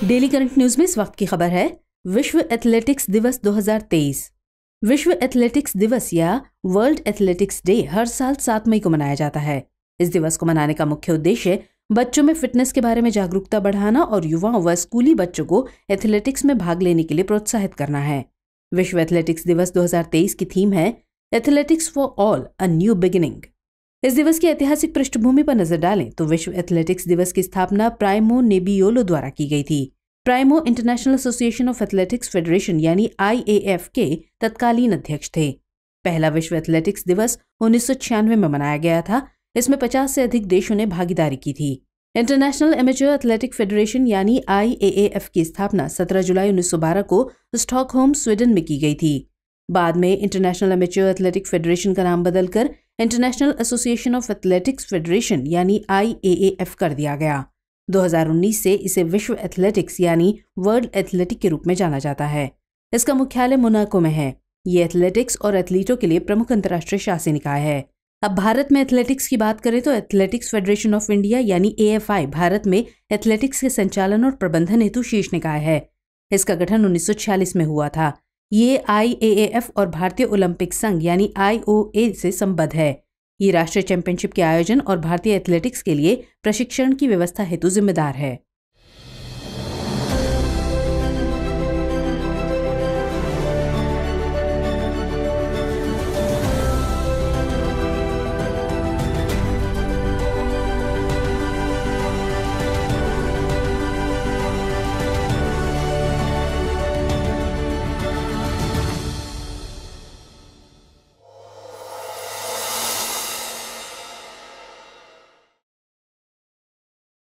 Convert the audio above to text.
Daily current news में इस वक्त की खबर है, विश्व एथलेटिक्स दिवस 2023। विश्व एथलेटिक्स दिवस या वर्ल्ड एथलेटिक्स डे हर साल 7 मई को मनाया जाता है। इस दिवस को मनाने का मुख्य उद्देश्य बच्चों में फिटनेस के बारे में जागरूकता बढ़ाना और युवाओं व स्कूली बच्चों को एथलेटिक्स में भाग लेने के लिए प्रोत्साहित करना है। विश्व एथलेटिक्स दिवस 2023 की थीम है athletics for all, a new beginning. इस दिवस की ऐतिहासिक पृष्ठभूमि पर नजर डालें तो विश्व एथलेटिक्स दिवस की स्थापना प्राइमो नेबियोलो द्वारा की गई थी। प्राइमो international association of athletics federation यानी IAF के तत्कालीन अध्यक्ष थे। पहला विश्व एथलेटिक्स दिवस 1996 में मनाया गया था। इसमें 50 से अधिक देशों ने भागीदारी की थी। इंटरनेशनल एमेच्योर एथलेटिक फेडरेशन यानी IAAF की स्थापना 17 जुलाई 1912 को स्टॉकहोम, स्वीडन में की गई थी। बाद में इंटरनेशनल एमेच्योर एथलेटिक फेडरेशन का नाम बदलकर international association of athletics federation यानी IAAF कर दिया गया। 2019 से इसे विश्व एथलेटिक्स यानी वर्ल्ड एथलेटिक के रूप में जाना जाता है। इसका मुख्यालय मोनाको में है। ये एथलेटिक्स और एथलीटों के लिए प्रमुख अंतर्राष्ट्रीय शासी निकाय है। अब भारत में एथलेटिक्स की बात करें तो एथलेटिक्स फेडरेशन ऑफ इंडिया यानी AFI भारत में एथलेटिक्स के संचालन और प्रबंधन हेतु शीर्ष निकाय है। इसका गठन 1946 में हुआ था। ये IAAF और भारतीय ओलंपिक संघ यानी IOA से संबद्ध है। ये राष्ट्रीय चैंपियनशिप के आयोजन और भारतीय एथलेटिक्स के लिए प्रशिक्षण की व्यवस्था हेतु जिम्मेदार है।